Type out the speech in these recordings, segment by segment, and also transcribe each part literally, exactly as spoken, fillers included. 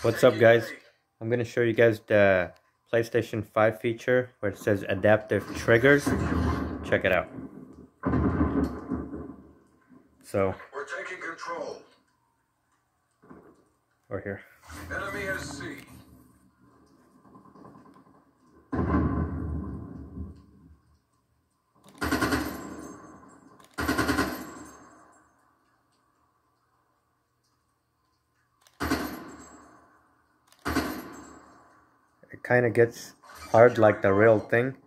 What's up, guys? I'm going to show you guys the PlayStation five feature where it says adaptive triggers. Check it out. So we're taking control. We're here. Enemy is C. It kind of gets hard like the real thing.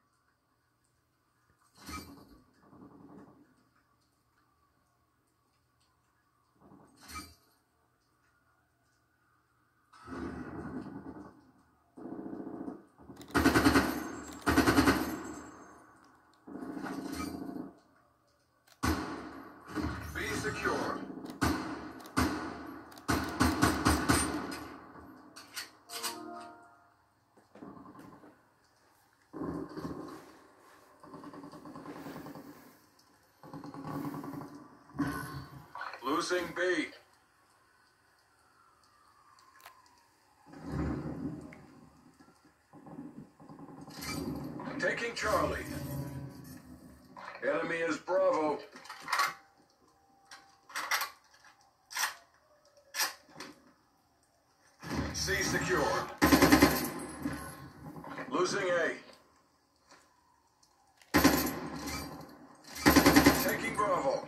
Be secure. Losing B. Taking Charlie. Enemy is Bravo. C secure. Losing A. Taking Bravo.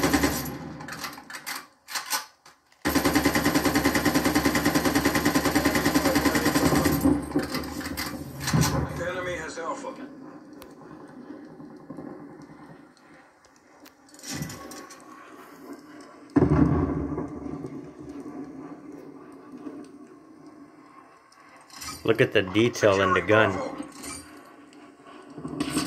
Enemy has Alpha. Look at the detail in the gun. Bravo.